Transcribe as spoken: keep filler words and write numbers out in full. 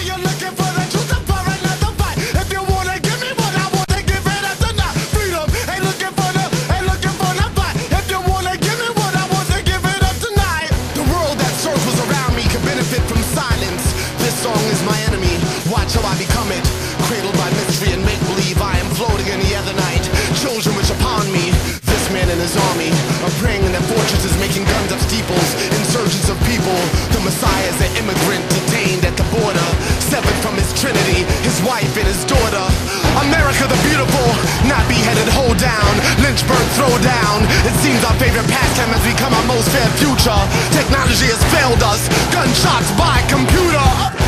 you're looking for the truth and for another fight. If you wanna give me what I want, then give it up tonight. Freedom ain't looking for the, ain't looking for the fight. If you wanna give me what I want, then give it up tonight. The world that circles around me can benefit from silence. This song is my enemy. Watch how I become it. Cradled by mystery and make-believe, I am floating in the other night. Children wish upon me. This man and his army are praying in their fortresses, making guns up steeples. Insurgents of people. The Messiah is an immigrant detained at the border, severed from his trinity, his wife and his daughter. America the beautiful, not beheaded, hold down. Lynchburg, throw down. It seems our favorite pastime has become our most fair future. Technology has failed us. Gunshots by computer.